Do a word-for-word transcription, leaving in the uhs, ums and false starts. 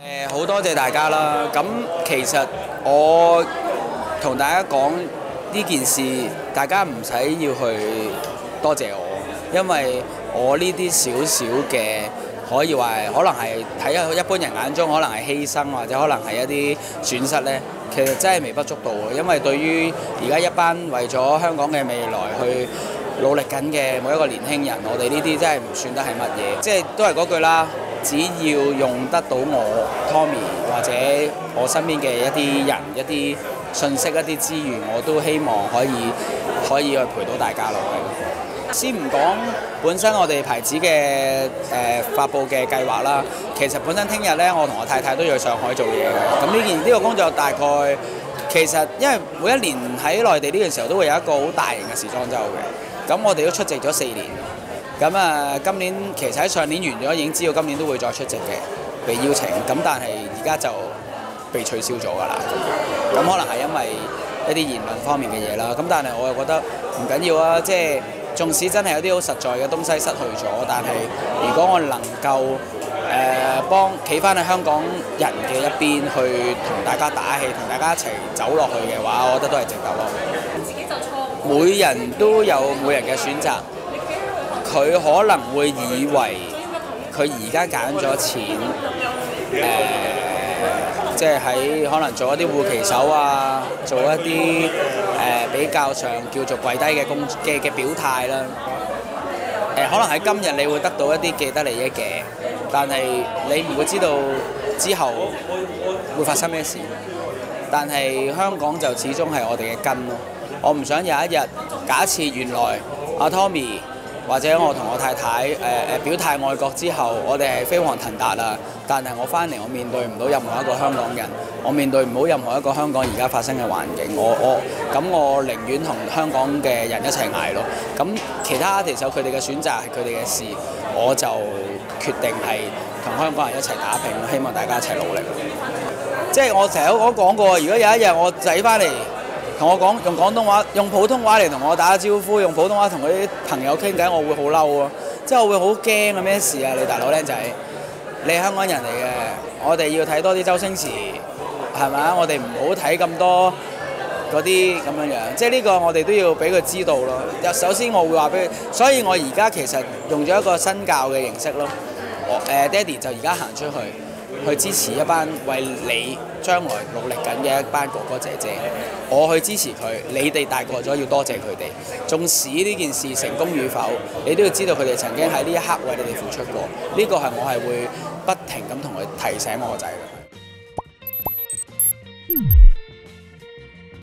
誒好多謝大家啦！咁其實我同大家講呢件事，大家唔使要去多謝我，因為我呢啲少少嘅可以話可能係喺一般人眼中可能係犧牲，或者可能係一啲損失呢，其實真係微不足道嘅。因為對於而家一班為咗香港嘅未來去努力緊嘅每一個年輕人，我哋呢啲真係唔算得係乜嘢，即係都係嗰句啦。只要用得到我 Tommy 或者我身邊嘅一啲人、一啲信息、一啲資源，我都希望可以可以去陪到大家落去。先唔講本身我哋牌子嘅誒、呃、發布嘅計劃啦，其實本身聽日咧，我同我太太都要去上海做嘢嘅。咁呢件呢個工作大概其實因為每一年喺內地呢個時候都會有一個好大型嘅時裝週嘅，咁我哋都出席咗四年。咁啊，今年其實喺上年完咗，已經知道今年都會再出席嘅，被邀請。咁但係而家就被取消咗㗎啦。咁可能係因為一啲言論方面嘅嘢啦。咁但係我又覺得唔緊要啊，即係縱使真係有啲好實在嘅東西失去咗，但係如果我能夠誒、呃、幫企翻喺香港人嘅一邊，去同大家打氣，同大家一齊走落去嘅話，我覺得都係值得咯。自己就錯。每人都有每人嘅選擇。佢可能會以為佢而家揀咗錢，誒、呃，即係喺可能做一啲護旗手啊，做一啲誒、呃、比較上叫做跪低嘅工嘅嘅表態啦。誒、呃，可能喺今日你會得到一啲既得利益嘅，但係你唔會知道之後會發生咩事。但係香港就始終係我哋嘅根咯。我唔想有一日假設原來阿 Tommy或者我同我太太誒誒、呃、表態愛國之後，我哋係飛黃騰達啦。但係我翻嚟，我面對唔到任何一個香港人，我面對唔到任何一個香港而家發生嘅環境。我我咁我寧願同香港嘅人一齊捱咯。咁其他其實佢哋嘅選擇係佢哋嘅事，我就決定係同香港人一齊打拼。希望大家一齊努力。即係我成日都講過，如果有一日我仔翻嚟，同我講用廣東話、用普通話嚟同我打招呼，用普通話同佢啲朋友傾偈，我會好嬲啊！即係我會好驚啊！咩事啊？你大佬僆仔，你係香港人嚟嘅，我哋要睇多啲周星馳，係咪啊？我哋唔好睇咁多嗰啲咁樣樣，即係呢個我哋都要俾佢知道咯。首先我會話俾佢，所以我而家其實用咗一個新教嘅形式咯。我誒爹哋就而家行出去。去支持一班為你將來努力緊嘅一班哥哥姐姐，我去支持佢。你哋大個咗要多謝佢哋，縱使呢件事成功與否，你都要知道佢哋曾經喺呢一刻為你哋付出過。呢個係我係會不停咁同佢提醒我個仔嘅。